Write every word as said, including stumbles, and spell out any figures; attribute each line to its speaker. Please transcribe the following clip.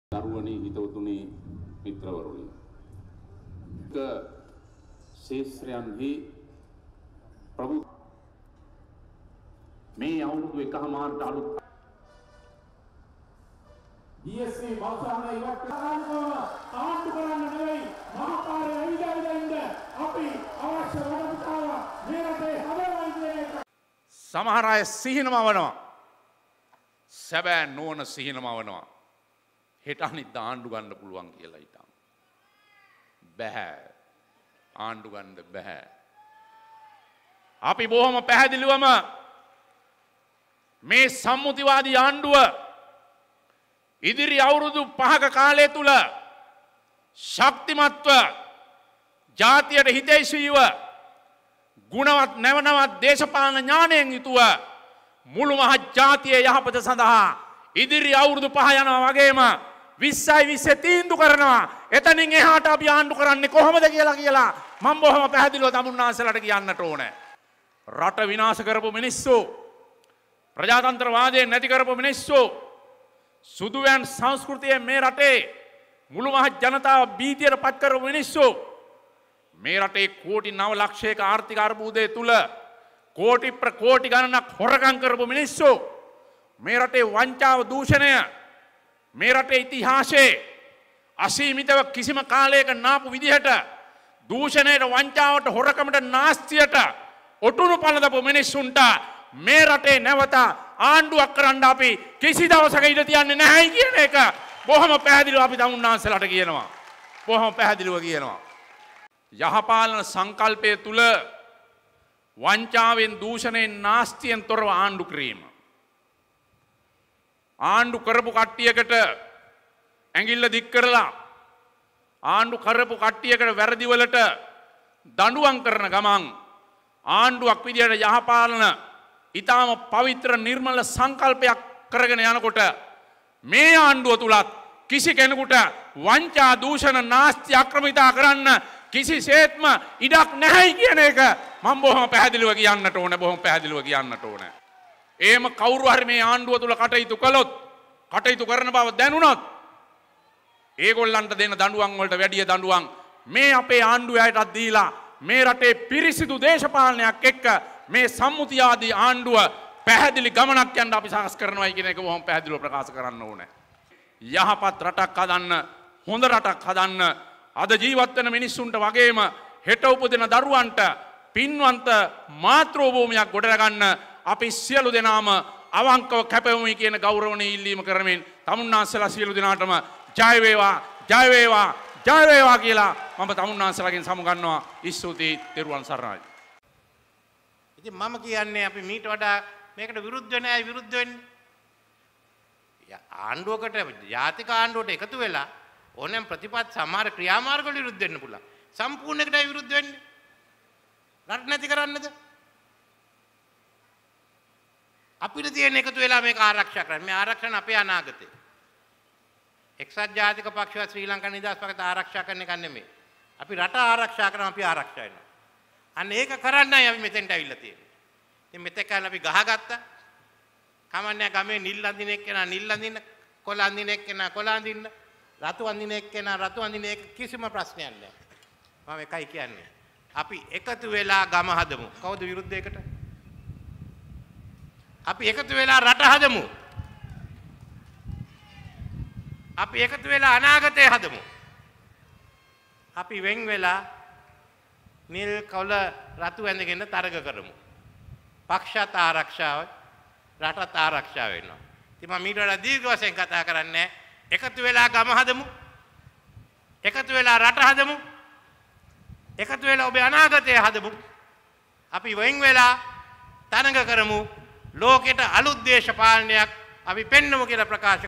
Speaker 1: දරුවනි හිතවතුනි මිත්‍රවරුනි ක ශේෂ්ත්‍රයන්හි ප්‍රභු මේ අවුරුදු එකමාරට අලුත්
Speaker 2: බීඑස්සී බෞද්ධාන ඉවත් කරනවා ආණ්ඩු කරන්න නෙවෙයි මහපාරේ ඇවිදවිදින්ද අපි අවශ්‍ය වඩපිටාව මේ රටේ හදවයි කියන එක
Speaker 3: සමහර අය සිහිනමවනවා සැබෑ නෝන සිහිනමවනවා හෙට අනිද්දා ආණ්ඩු ගන්න පුළුවන් කියලා හිතන් බෑ ආණ්ඩු ගන්න බෑ අපි බොහොම පැහැදිලිවම මේ සම්මුතිවාදී ආණ්ඩුව ඉදිරි අවුරුදු පහක කාලය තුල ශක්තිමත්ව ජාතියට හිතයිසීව ගුණවත් නැවනවත් දේශපාලන ඥාණයෙන් යුතුව මුළු මහත් ජාතියේ යහපත සඳහා ඉදිරි අවුරුදු පහ යනවා වගේම විස්සයි විස්සේ තීන්දුව කරනවා එතනින් එහාට අපි ආණ්ඩු කරන්නේ කොහොමද කියලා කියලා මම බොහොම පැහැදිලිව තමුන්නාන්සලාට කියන්නට ඕනේ රට විනාශ කරපු මිනිස්සු ප්‍රජාතන්ත්‍රවාදය නැති කරපු මිනිස්සු සුදුවැන් සංස්කෘතිය මේ රටේ මුළු මහත් ජනතාව බීතියට පත් කරපු මිනිස්සු මේ රටේ කෝටි නව ලක්ෂයක ආර්ථික අර්බුදය තුල කෝටි ප්‍රකෝටි ගණනක් හොරකම් කරපු මිනිස්සු මේ රටේ වංචාව දූෂණය මේ රටේ ඉතිහාසයේ අසීමිතව කිසිම කාලයක නාපු විදිහට දූෂණයට වංචාවට හොරකමට නාස්තියට ඔටුනු පළඳපු මිනිස්සුන්ට මේ රටේ නැවත ආණ්ඩුවක් කරන්න අපි කිසි දවසක ඉඩ තියන්නේ නැහැ කියන එක බොහොම පැහැදිලිව අපි තමුන්නාන්සලාට කියනවා බොහොම පැහැදිලිව කියනවා යහපාලන සංකල්පය තුල වංචාවෙන් දූෂණයෙන් නාස්තියෙන් තොරව ආණ්ඩු කිරීම ආණ්ඩු කරපු කට්ටියකට ඇඟිල්ල දික් කරලා ආණ්ඩු කරපු කට්ටියකට වැරදි වලට දඬුවම් කරන ගමන් ආණ්ඩුවක් විදියට යහපාලන ඊටාම පවිත්‍ර නිර්මල සංකල්පයක් කරගෙන යනකොට මේ ආණ්ඩුව තුලත් කිසි කෙනෙකුට වංචා දූෂණ නාස්ති අක්‍රමිතා කරන්න කිසිසේත්ම ඉඩක් නැහැ කියන එක මම බොහොම පැහැදිලිව කියන්නට ඕනේ බොහොම පැහැදිලිව කියන්නට ඕනේ. එහෙම කවුරු හරි මේ ආණ්ඩුව තුල කටයුතු කළොත් කටයුතු කරන බව දැනුණොත් ඒගොල්ලන්ට දෙන දඬුවම් වලට වැඩිය දඬුවම් මේ අපේ ආණ්ඩුවේ අයටත් දීලා මේ රටේ පිරිසිදු දේශපාලනයක් එක්ක මේ සම්මුතියාදී ආණ්ඩුව පැහැදිලි ගමනක් යන්න අපි සාකස් කරනවායි කියන එක බොහොම පැහැදිලිව ප්‍රකාශ කරන්න ඕනේ. යහපත් රටක් හදන්න හොඳ රටක් හදන්න අද ජීවත් වෙන මිනිස්සුන්ට වගේම හෙට උපදින දරුවන්ට පින්වන්ත මාතෘ භූමියක් ගොඩනගන්න අපි සියලු දෙනාම අවංකව කැපවෙමු කියන ගෞරවණීය ඉල්ලීම කරමින් තමුන්නාන්සලා සියලු දෙනාටම ජය වේවා ජය වේවා ජය වේවා කියලා මම තමුන්නාන්සලාගෙන් සමුගන්නවා ස්තුතියි තෙරුවන් සරණයි.
Speaker 4: ඉතින් මම කියන්නේ අපි මීට වඩා මේකට විරුද්ධ නැහැ විරුද්ධ වෙන්නේ. ආණ්ඩුවකට ජාතික ආණ්ඩුවට එකතු වෙලා ඕනෑම ප්‍රතිපත් සමහර ක්‍රියාමාර්ග වල විරුද්ධ වෙන්න පුළුවන්. සම්පූර්ණයකට විරුද්ධ වෙන්නේ. රට නැති කරන්නද? අපිට තියෙන එකතු වෙලා මේක ආරක්ෂා කරන්න. මේ ආරක්ෂණ අපේ අනාගතේ. එක්සත් ජාතික පක්ෂවත් ශ්‍රී ලංකා නිදහස් පක්ෂයට ආරක්ෂා කරන එක නෙමෙයි. අපි රට ආරක්ෂා කරනවා අපි ආරක්ෂා වෙනවා. අන්න ඒක කරන්නයි අපි මෙතෙන්ට ඇවිල්ලා තියෙන්නේ. ඉතින් මෙතෙක් කල් අපි ගහගත්තා. කමන්නේ ගමේ නිල් අඳින එක්කෙනා නිල් අඳින්න, කොළ අඳින එක්කෙනා කොළ අඳින්න, රතු අඳින එක්කෙනා රතු අඳින එක කිසිම ප්‍රශ්නයක් නැහැ. මම එකයි කියන්නේ. අපි එකතු වෙලා ගම හදමු. කවුද විරුද්ධ එකට? අපි එකතු වෙලා රට හදමු. අපි එකතු වෙලා අනාගතය හදමු. අපි වෙන් වෙලා නිල් කොළ රතු ඇඳගෙන තරග කරමු. පක්ෂත් ආරක්ෂාව රටත් ආරක්ෂා වෙනවා. ඉතින් මම ඊට වඩා දීර්ඝ වශයෙන් කතා කරන්නේ එකතු වෙලා ගම හදමු. එකතු වෙලා රට හදමු. එකතු වෙලා ඔබේ අනාගතය හදමු. අපි වෙන් වෙලා තරග කරමු. ලෝකෙට අලුත් දේශපාලනයක් අපි පෙන්වමු කියලා ප්‍රකාශ